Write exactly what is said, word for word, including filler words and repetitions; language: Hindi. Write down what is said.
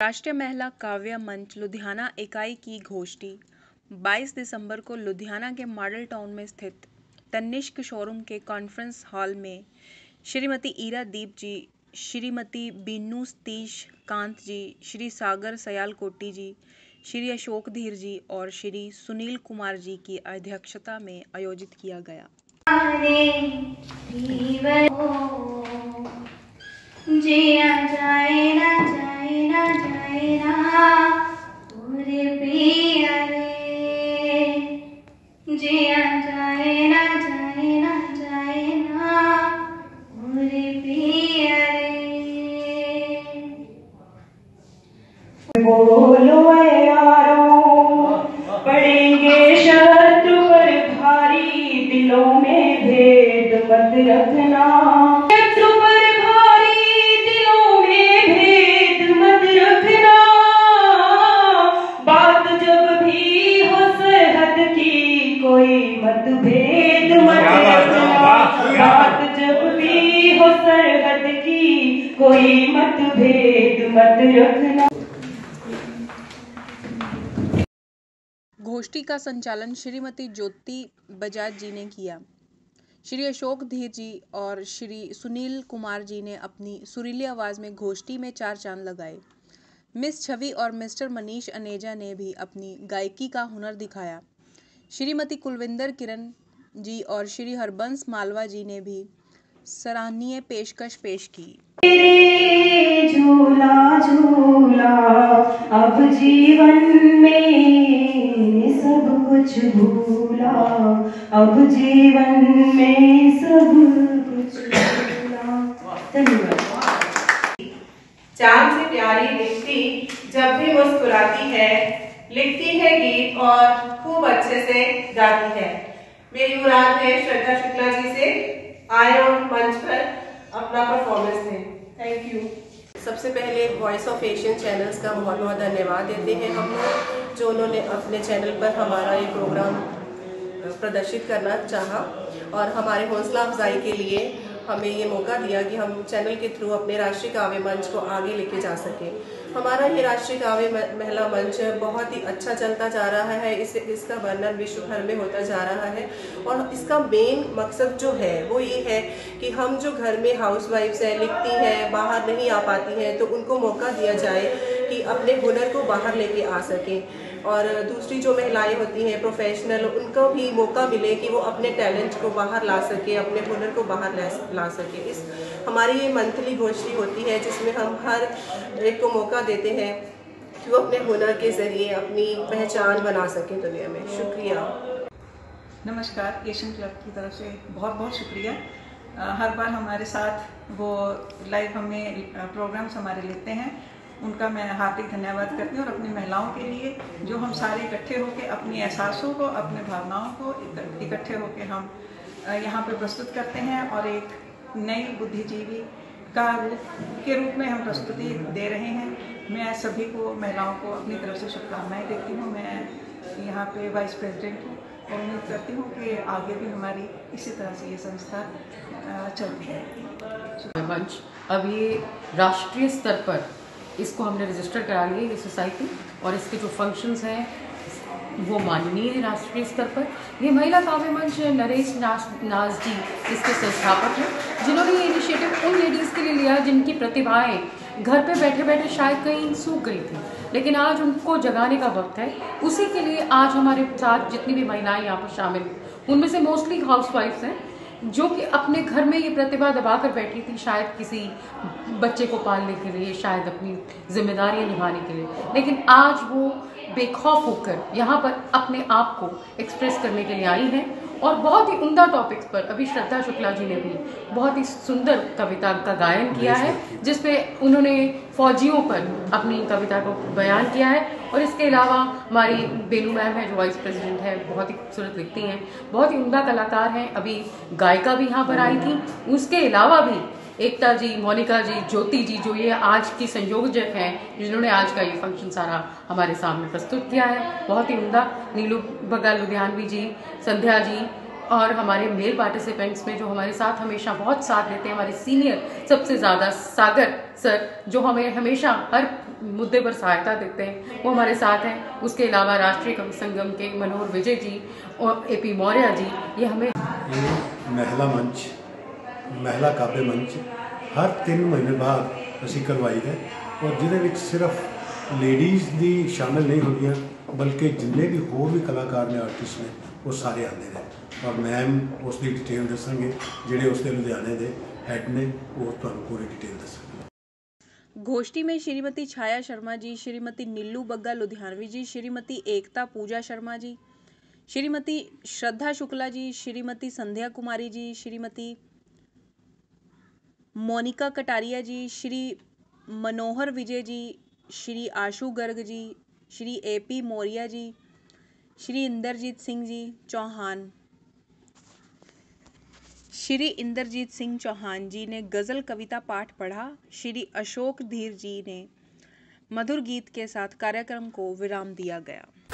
राष्ट्रीय महिला काव्य मंच लुधियाना इकाई की गोष्ठी बाईस दिसंबर को लुधियाना के मॉडल टाउन में स्थित तनिष्क शोरूम के कॉन्फ्रेंस हॉल में श्रीमती ईरा दीप जी, श्रीमती बीनू सतीश कांत जी, श्री सागर सयालकोटी जी, श्री अशोक धीर जी और श्री सुनील कुमार जी की अध्यक्षता में आयोजित किया गया। जिया जाए ना जाए ना जाए ना पूरे पिया रे, जिया जाए ना जाए ना जाए ना पूरे पिया रे। बोलो यारों, पड़ेंगे शत्रु पर भारी, दिलों में भेद मत रखना। कोई मतभेद मत रखना, बात जब भी हो सरहद की, कोई मतभेद मत रखना। गोष्ठी का संचालन श्रीमती ज्योति बजाज जी ने किया। श्री अशोक धीर जी और श्री सुनील कुमार जी ने अपनी सुरीली आवाज में गोष्ठी में चार चांद लगाए। मिस छवि और मिस्टर मनीष अनेजा ने भी अपनी गायकी का हुनर दिखाया। श्रीमती कुलविंदर किरण जी और श्री हरबंस मालवा जी ने भी सराहनीय पेशकश पेश की। झूला झूला अब जीवन में सब कुछ भूला, अब जीवन में सब कुछ भूला। धन्यवाद। चांद से प्यारी लिखती जब भी मुस्कुराती है, लिखती है गीत और खूब अच्छे से गाती है। मेरी मुराद है श्रद्धा शुक्ला जी से आए और मंच पर अपना परफॉर्मेंस दें। Thank you. सबसे पहले वॉइस ऑफ एशियन चैनल्स का बहुत बहुत धन्यवाद देते हैं हम लोग, जो उन्होंने अपने चैनल पर हमारा ये प्रोग्राम प्रदर्शित करना चाहा और हमारे हौसला अफजाई के लिए हमें ये मौका दिया कि हम चैनल के थ्रू अपने राष्ट्रीय काव्य मंच को आगे लेके जा सकें। हमारा ये राष्ट्रीय काव्य महिला मंच बहुत ही अच्छा चलता जा रहा है। इस इसका वर्णन विश्व भर में होता जा रहा है और इसका मेन मकसद जो है वो ये है कि हम जो घर में हाउसवाइफ्स हैं, लिखती हैं, बाहर नहीं आ पाती हैं, तो उनको मौका दिया जाए कि अपने हुनर को बाहर लेके आ सकें। और दूसरी जो महिलाएं होती हैं प्रोफेशनल, उनको भी मौका मिले कि वो अपने टैलेंट को बाहर ला सके, अपने हुनर को बाहर ला सके। इस हमारी ये मंथली गोष्ठी होती है जिसमें हम हर एक को मौका देते हैं कि वो अपने हुनर के ज़रिए अपनी पहचान बना सकें दुनिया में। शुक्रिया। नमस्कार। एशियन क्लब की तरफ से बहुत बहुत शुक्रिया। हर बार हमारे साथ वो लाइव हमें प्रोग्राम्स हमारे लेते हैं, उनका मैं हार्दिक धन्यवाद करती हूँ। और अपनी महिलाओं के लिए जो हम सारे इकट्ठे होकर अपनी एहसासों को, अपने भावनाओं को इकट्ठे होकर हम यहाँ पे प्रस्तुत करते हैं और एक नई बुद्धिजीवी का रूप के रूप में हम प्रस्तुति दे रहे हैं। मैं सभी को, महिलाओं को अपनी तरफ से शुभकामनाएं देती हूँ। मैं यहाँ पे वाइस प्रेसिडेंट हूँ और उम्मीद करती हूँ कि आगे भी हमारी इसी तरह से ये संस्था चलती है। मंच अब ये राष्ट्रीय स्तर पर इसको हमने रजिस्टर करा लिया ये सोसाइटी, और इसके जो फंक्शंस हैं वो माननीय है राष्ट्रीय स्तर पर। ये महिला काव्य मंच नरेश नाज नाज जी इसके संस्थापक हैं, जिन्होंने ये इनिशिएटिव उन लेडीज़ के लिए लिया जिनकी प्रतिभाएं घर पे बैठे बैठे शायद कहीं सूख गई थी, लेकिन आज उनको जगाने का वक्त है। उसी के लिए आज हमारे साथ जितनी भी महिलाएं यहाँ पर शामिल, उनमें से मोस्टली हाउसवाइफ्स हैं जो कि अपने घर में ये प्रतिभा दबा कर बैठी थी, शायद किसी बच्चे को पालने के लिए, शायद अपनी जिम्मेदारियां निभाने के लिए, लेकिन आज वो बेखौफ होकर यहाँ पर अपने आप को एक्सप्रेस करने के लिए आई हैं। और बहुत ही उम्दा टॉपिक्स पर अभी श्रद्धा शुक्ला जी ने भी बहुत ही सुंदर कविता का गायन किया है, जिसपे उन्होंने फौजियों पर अपनी कविता को बयान किया है। और इसके अलावा हमारी बेनू मैम है जो वाइस प्रेसिडेंट है, बहुत ही खूबसूरत लिखती हैं, बहुत ही उम्दा कलाकार हैं। अभी गायिका भी यहाँ पर आई थी। उसके अलावा भी एकता जी, मोनिका जी, ज्योति जी जो ये आज की संयोजक हैं, जिन्होंने आज का ये फंक्शन सारा हमारे सामने प्रस्तुत किया है, बहुत ही उम्दा। नीलू बगा लुधियानवी जी, संध्या जी और हमारे मेल पार्टिसिपेंट्स में जो हमारे साथ हमेशा बहुत साथ देते हैं, हमारे सीनियर सबसे ज़्यादा सागर सर जो हमें हमेशा हर मुद्दे पर सहायता देते हैं, वो हमारे साथ हैं। उसके अलावा राष्ट्रीय कवि संगम के मनोहर विजय जी और ए पी मौर्य जी, ये हमें ये महिला मंच, महिला काव्य मंच हर तीन महीने बाद ਅਸੀਂ ਕਰਵਾਈ ਹੈ और ਜਿਹਦੇ ਵਿੱਚ ਸਿਰਫ ਲੇਡੀਜ਼ ਦੀ ਸ਼ਾਮਿਲ ਨਹੀਂ ਹੁੰਦੀਆਂ ਬਲਕਿ ਜਿੰਨੇ ਵੀ ਹੋਰ ਵੀ ਕਲਾਕਾਰ ਨੇ, ਆਰਟਿਸਟ ਨੇ, ਉਹ ਸਾਰੇ ਆਉਂਦੇ ਨੇ। और मैम ਉਸ ਦੀ ਡਿਟੇਲ ਦੱਸਣਗੇ, ਜਿਹੜੇ ਉਸ ਦੇ ਲੁਧਿਆਣੇ ਦੇ ਹੈਡ ਨੇ ਉਹ ਤੁਹਾਨੂੰ ਪੂਰੀ ਡਿਟੇਲ ਦੱਸਣਗੇ। गोष्ठी में श्रीमती छाया शर्मा जी, श्रीमती नीलू बग्गा लुधियानवी जी, श्रीमती एकता पूजा शर्मा जी, श्रीमती श्रद्धा शुक्ला जी, श्रीमती संध्या कुमारी जी, श्रीमती मोनिका कटारिया जी, श्री मनोहर विजय जी, श्री आशु गर्ग जी, श्री ए पी मौर्य जी, श्री इंद्रजीत सिंह जी चौहान श्री इंद्रजीत सिंह चौहान जी ने गज़ल कविता पाठ पढ़ा। श्री अशोक धीर जी ने मधुर गीत के साथ कार्यक्रम को विराम दिया गया।